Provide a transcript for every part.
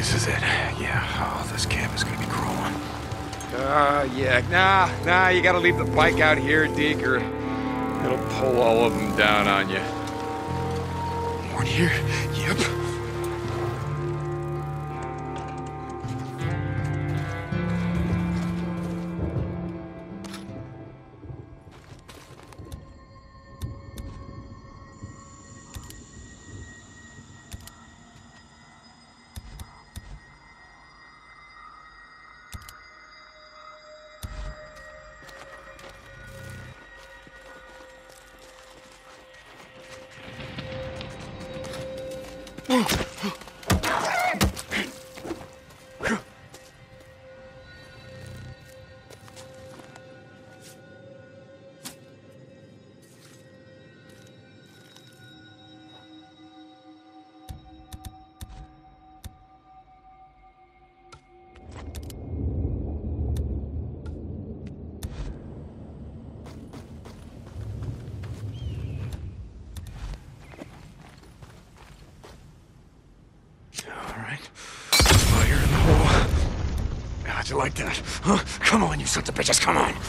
This is it. Yeah, oh, this camp is gonna be crawling. Yeah. Nah, you gotta leave the bike out here, Deke, or it'll pull all of them down on you. More in here? Yep. You like that? Huh? Come on, you sons of bitches, come on!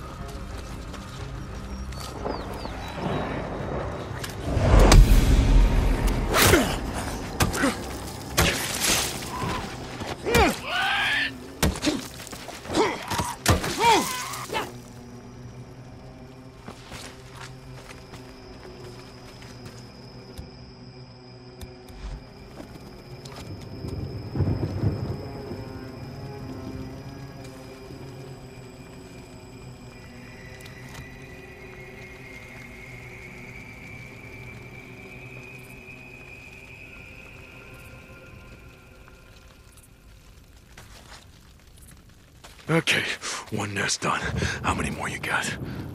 Okay, one nest done. How many more you got?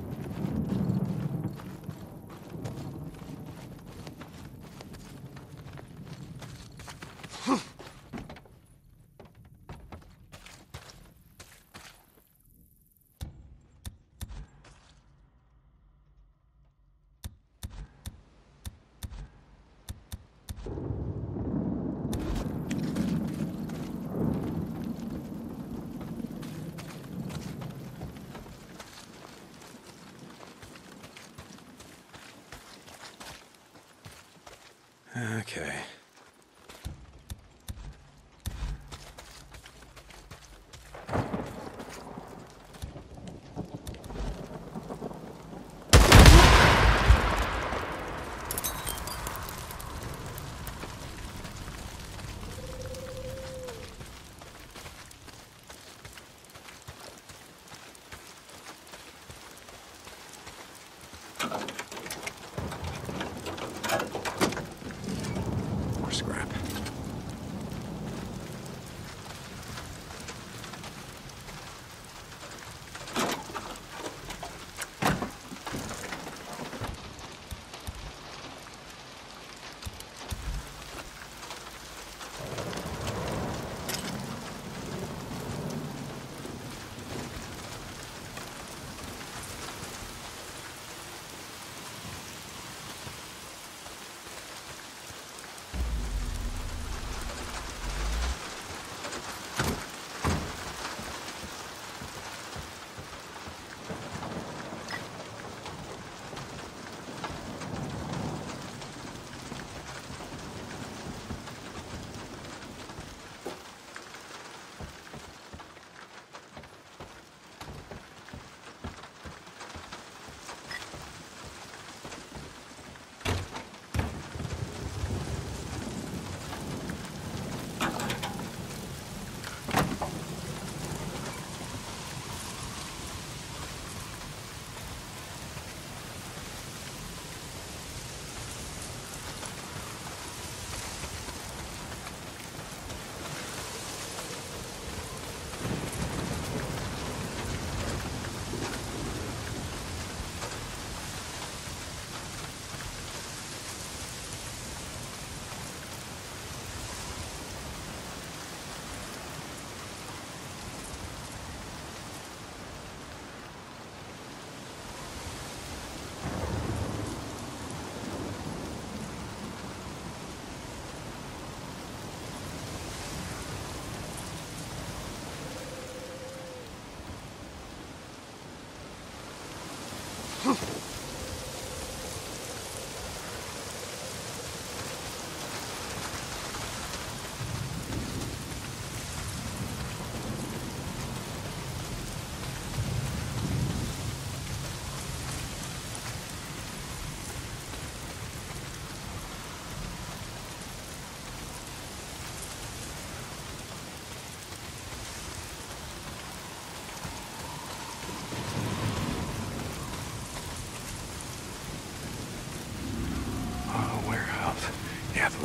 Okay.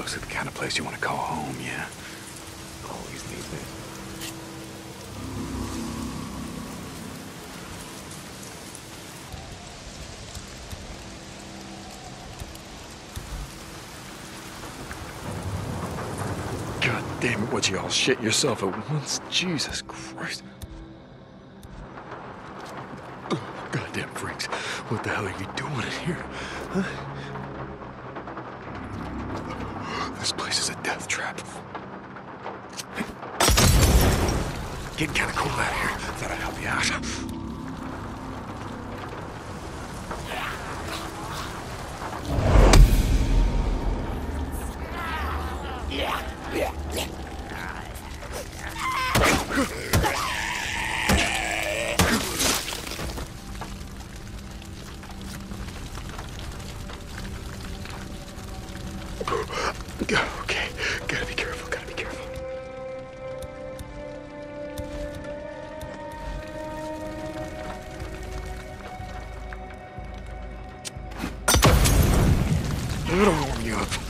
looks like the kind of place you want to call home, yeah? Always need me. God damn it, would you all shit yourself at once? Jesus Christ. Oh, goddamn freaks. What the hell are you doing in here? Huh? This place is a death trap. Getting kind of cold out here. Thought I'd help you out. Okay, gotta be careful, gotta be careful. It'll warm you up.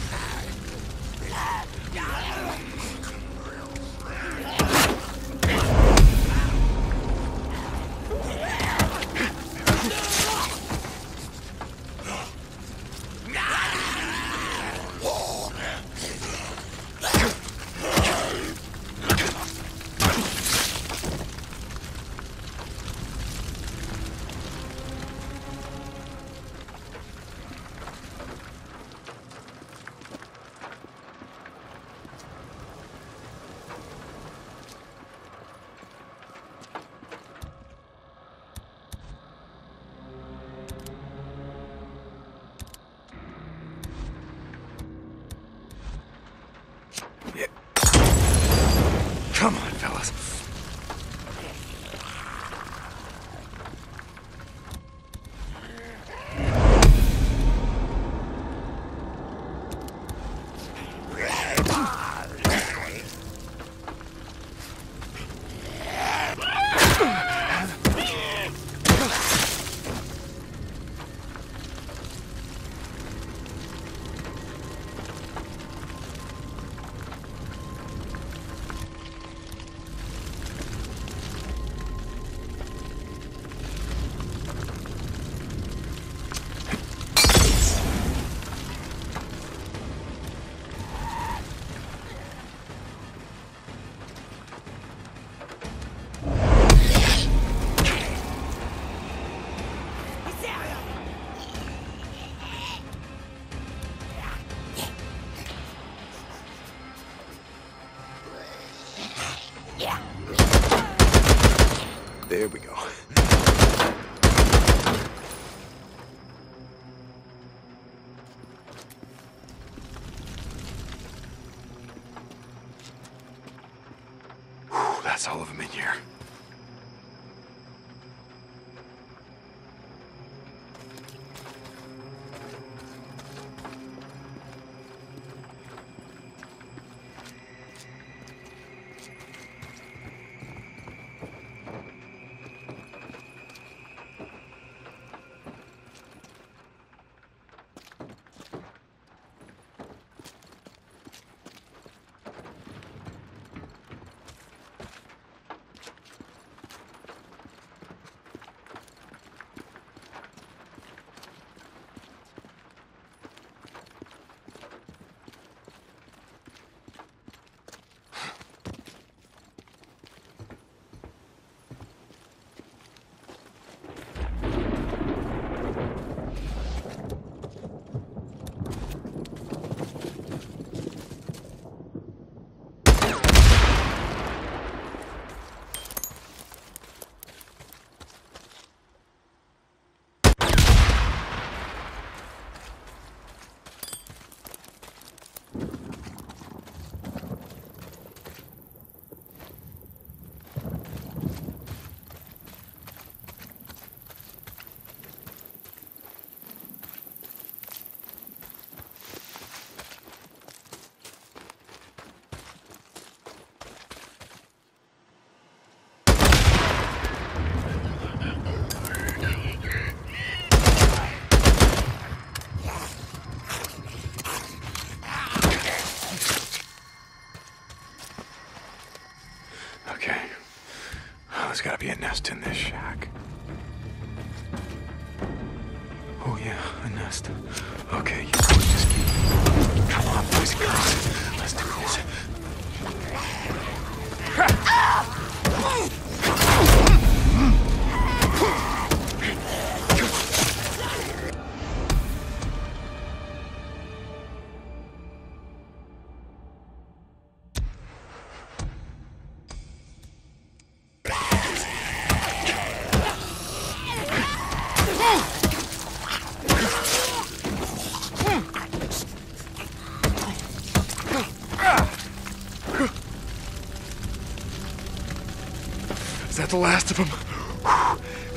Come on, fellas. There we go. Whew, that's all of them in here. There's gotta be a nest in this shack. Oh yeah, a nest. Okay, you boys just keep... Come on, boys and girls. Let's do this. Is that the last of them?